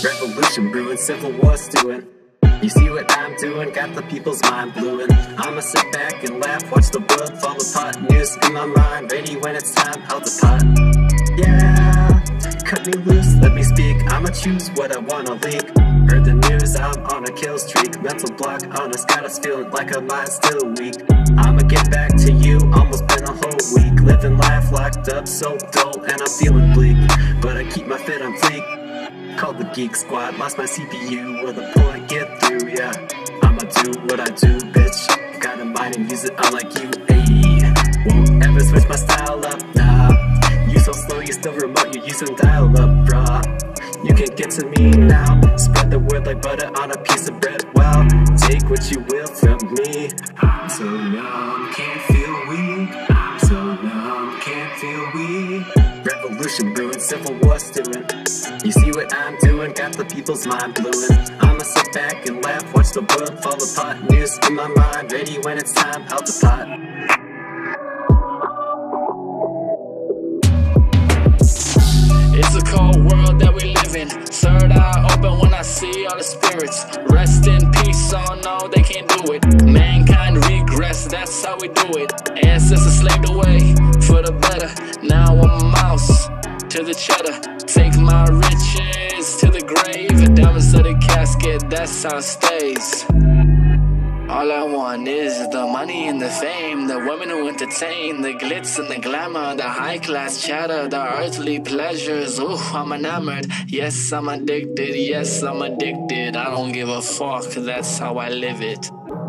Revolution brewing, civil war stewing. You see what I'm doing, got the people's mind blueing. I'ma sit back and laugh, watch the world fall apart. News in my mind, ready when it's time, held the pot. Yeah, cut me loose, let me speak, I'ma choose what I wanna leak. Heard the news, I'm on a kill streak. Mental block on us, got us feeling like our mind's still weak. I'ma get back to you, almost been a whole week. Living life locked up, so dull, and I'm feeling bleak. But I keep my fit on fleek. Called the Geek Squad, lost my CPU. Will the point get through? Yeah, I'ma do what I do, bitch. Got a mind and use it unlike you, ayy. Won't ever switch my style up, nah. You so slow, you still remote, you're using dial-up, brah. You can get to me now, spread the word like butter on a piece of bread. Well, take what you will from me. I'm so numb, can't feel weak. I'm so numb, can't feel weak. Revolution brewing, civil war stewing. You see what I'm doing, got the people's mind blueing. I'ma sit back and laugh, watch the world fall apart. News in my mind, ready when it's time, held the pot. It's a cold world that we live in. Third eye open when I see all the spirits. Rest in peace, oh no, they can't do it. Mankind regress, that's how we do it. Ancestors slaved away for the better. Now I'm a mouse to the cheddar. Take my riches to the grave. Diamonds to the casket, that's how it stays. All I want is the money and the fame, the women who entertain, the glitz and the glamour, the high-class chatter, the earthly pleasures. Ooh, I'm enamored. Yes, I'm addicted. Yes, I'm addicted. I don't give a fuck. That's how I live it.